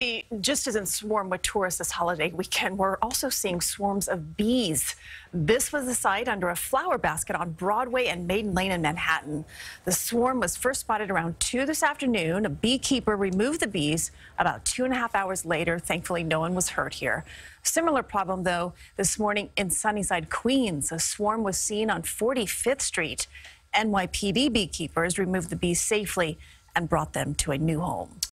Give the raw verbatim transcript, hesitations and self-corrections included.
Just as in swarm with tourists this holiday weekend, we're also seeing swarms of bees. This was the sight under a flower basket on Broadway and Maiden Lane in Manhattan. The swarm was first spotted around two this afternoon. A beekeeper removed the bees about two and a half hours later. Thankfully, no one was hurt here. Similar problem, though, this morning in Sunnyside, Queens. A swarm was seen on forty-fifth Street. N Y P D beekeepers removed the bees safely and brought them to a new home.